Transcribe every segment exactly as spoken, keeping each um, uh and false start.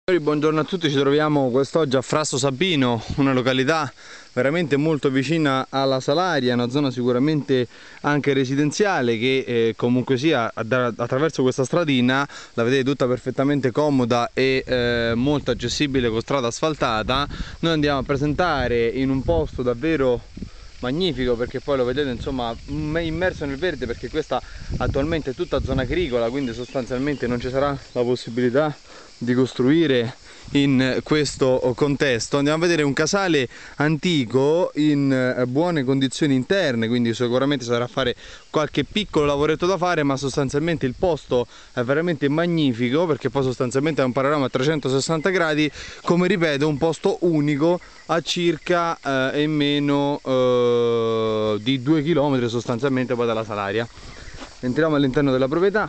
Buongiorno a tutti, ci troviamo quest'oggi a Frasso Sabino, una località veramente molto vicina alla Salaria, una zona sicuramente anche residenziale che eh, comunque sia attraverso questa stradina, la vedete tutta perfettamente comoda e eh, molto accessibile con strada asfaltata. Noi andiamo a presentare in un posto davvero magnifico, perché poi lo vedete insomma immerso nel verde, perché questa attualmente è tutta zona agricola, quindi sostanzialmente non ci sarà la possibilità di costruire in questo contesto. Andiamo a vedere un casale antico in buone condizioni interne, quindi sicuramente sarà fare qualche piccolo lavoretto da fare, ma sostanzialmente il posto è veramente magnifico, perché poi sostanzialmente è un panorama a trecentosessanta gradi, come ripeto un posto unico a circa eh, e meno eh, di due chilometri sostanzialmente poi dalla Salaria. Entriamo all'interno della proprietà.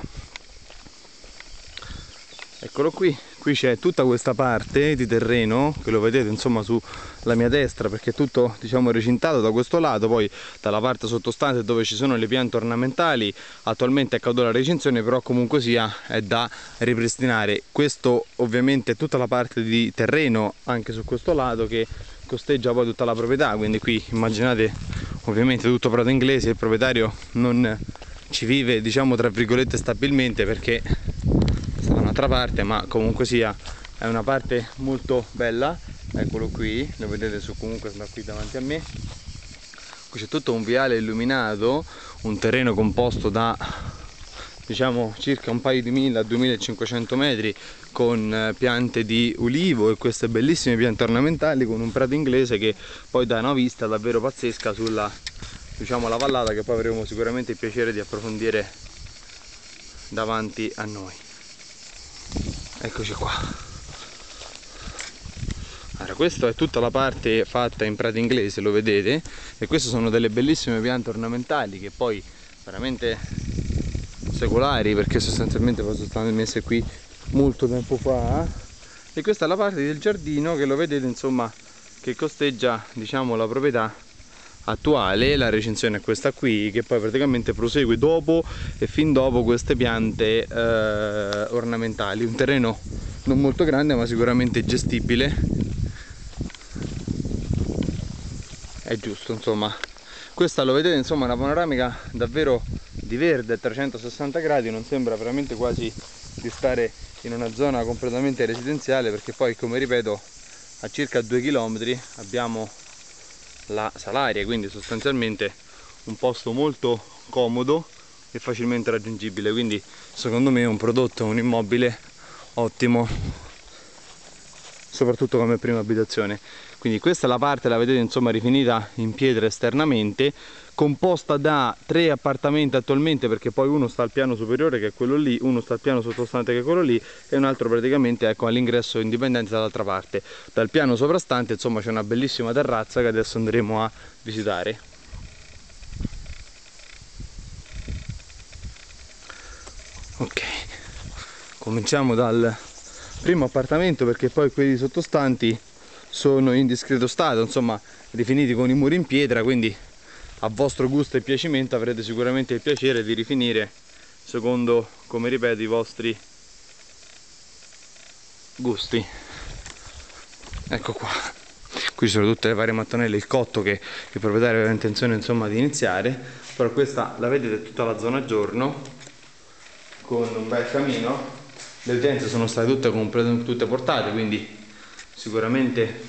Eccolo qui, qui c'è tutta questa parte di terreno che lo vedete insomma sulla mia destra, perché è tutto diciamo recintato da questo lato. Poi dalla parte sottostante dove ci sono le piante ornamentali attualmente è caduta la recinzione, però comunque sia è da ripristinare. Questo ovviamente è tutta la parte di terreno anche su questo lato che costeggia poi tutta la proprietà, quindi qui immaginate ovviamente tutto prato inglese, il proprietario non ci vive diciamo tra virgolette stabilmente perché da un'altra parte, ma comunque sia è una parte molto bella. Eccolo qui, lo vedete su comunque da qui davanti a me. Qui c'è tutto un viale illuminato, un terreno composto da diciamo circa un paio di mila, duemilacinquecento metri, con piante di ulivo e queste bellissime piante ornamentali, con un prato inglese che poi dà una vista davvero pazzesca sulla diciamo la vallata, che poi avremo sicuramente il piacere di approfondire davanti a noi. Eccoci qua. Allora, questa è tutta la parte fatta in prato inglese, lo vedete, e queste sono delle bellissime piante ornamentali che poi veramente secolari, perché sostanzialmente poi sono state messe qui molto tempo fa. E questa è la parte del giardino che lo vedete insomma che costeggia diciamo la proprietà attuale. La recinzione è questa qui, che poi praticamente prosegue dopo e fin dopo queste piante eh, ornamentali. Un terreno non molto grande ma sicuramente gestibile, è giusto insomma. Questa lo vedete insomma è una panoramica davvero di verde a trecentosessanta gradi, non sembra veramente quasi di stare in una zona completamente residenziale, perché poi come ripeto a circa due chilometri abbiamo la Salaria, quindi sostanzialmente un posto molto comodo e facilmente raggiungibile. Quindi secondo me è un prodotto, un immobile ottimo, soprattutto come prima abitazione. Quindi questa è la parte, la vedete insomma rifinita in pietra esternamente, composta da tre appartamenti attualmente, perché poi uno sta al piano superiore che è quello lì, uno sta al piano sottostante che è quello lì e un altro praticamente ecco all'ingresso indipendente dall'altra parte. Dal piano soprastante insomma c'è una bellissima terrazza che adesso andremo a visitare. Ok, cominciamo dal primo appartamento, perché poi quelli sottostanti sono in discreto stato, insomma rifiniti con i muri in pietra, quindi a vostro gusto e piacimento avrete sicuramente il piacere di rifinire secondo, come ripeto, i vostri gusti. Ecco qua, qui ci sono tutte le varie mattonelle, il cotto che il proprietario aveva intenzione insomma di iniziare, però questa la vedete tutta la zona giorno con un bel camino. Le utenze sono state tutte, tutte portate, quindi sicuramente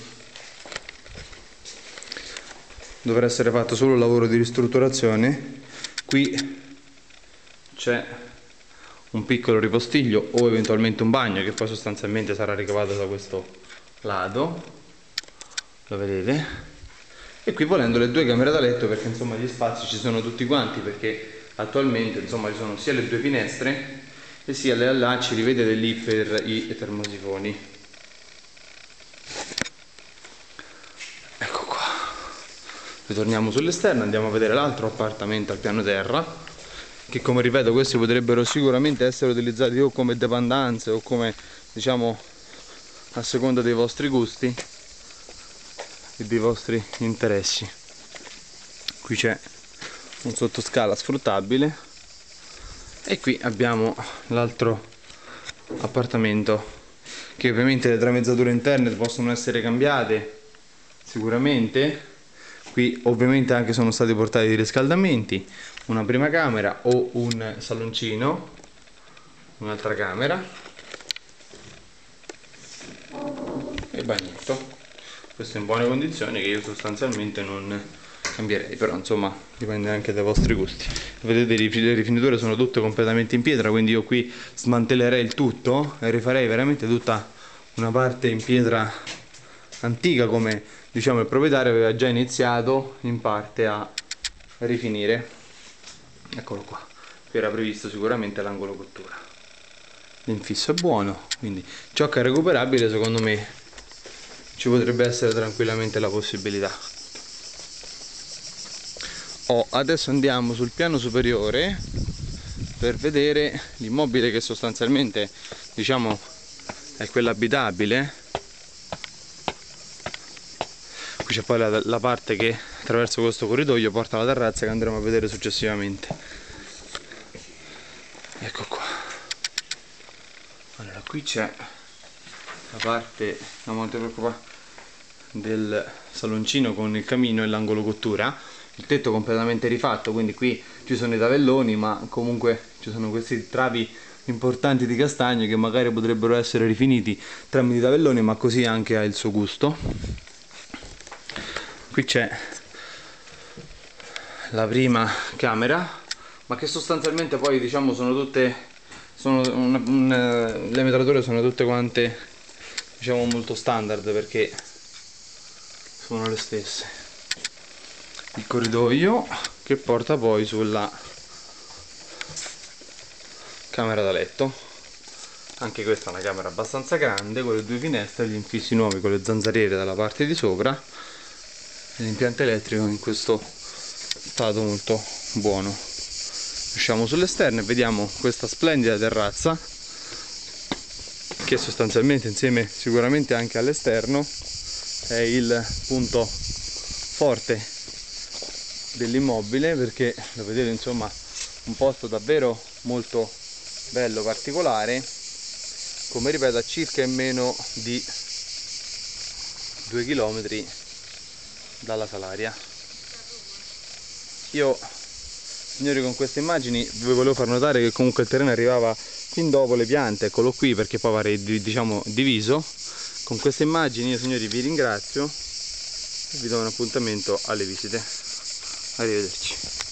dovrà essere fatto solo il lavoro di ristrutturazione. Qui c'è un piccolo ripostiglio o eventualmente un bagno che poi sostanzialmente sarà ricavato da questo lato, lo vedete, e qui volendo le due camere da letto, perché insomma gli spazi ci sono tutti quanti, perché attualmente insomma ci sono sia le due finestre e sia le allacci, li vedete lì per i termosifoni. Ritorniamo sull'esterno, andiamo a vedere l'altro appartamento al piano terra, che come ripeto questi potrebbero sicuramente essere utilizzati o come dependenze o come diciamo a seconda dei vostri gusti e dei vostri interessi. Qui c'è un sottoscala sfruttabile e qui abbiamo l'altro appartamento che ovviamente le tramezzature interne possono essere cambiate sicuramente. Qui ovviamente anche sono stati portati dei riscaldamenti, una prima camera o un saloncino, un'altra camera e bagnetto. Questo è in buone condizioni, che io sostanzialmente non cambierei, però insomma dipende anche dai vostri gusti. Vedete, le rifiniture sono tutte completamente in pietra, quindi io qui smantellerei il tutto e rifarei veramente tutta una parte in pietra antica, come diciamo il proprietario aveva già iniziato in parte a rifinire. Eccolo qua, qui era previsto sicuramente l'angolo cottura. L'infisso è buono, quindi ciò che è recuperabile secondo me ci potrebbe essere tranquillamente la possibilità. Oh, adesso andiamo sul piano superiore per vedere l'immobile, che sostanzialmente diciamo è quello abitabile. Qui c'è poi la, la parte che attraverso questo corridoio porta alla terrazza, che andremo a vedere successivamente. Ecco qua. Allora, qui c'è la parte, non molto preoccupata, del saloncino con il camino e l'angolo cottura. Il tetto completamente rifatto, quindi qui ci sono i tavelloni, ma comunque ci sono questi travi importanti di castagno che magari potrebbero essere rifiniti tramite i tavelloni, ma così anche ha il suo gusto. Qui c'è la prima camera, ma che sostanzialmente poi diciamo sono tutte, sono un, un, le metrature sono tutte quante diciamo molto standard, perché sono le stesse. Il corridoio che porta poi sulla camera da letto, anche questa è una camera abbastanza grande, con le due finestre, gli infissi nuovi con le zanzariere dalla parte di sopra, l'impianto elettrico in questo stato molto buono. Usciamo sull'esterno e vediamo questa splendida terrazza, che sostanzialmente insieme sicuramente anche all'esterno è il punto forte dell'immobile, perché lo vedete, insomma, un posto davvero molto bello, particolare, come ripeto a circa in meno di due chilometri dalla Salaria. Io, signori, con queste immagini vi volevo far notare che comunque il terreno arrivava fin dopo le piante, eccolo qui, perché poi avrei diciamo diviso. Con queste immagini io, signori, vi ringrazio e vi do un appuntamento alle visite. Arrivederci.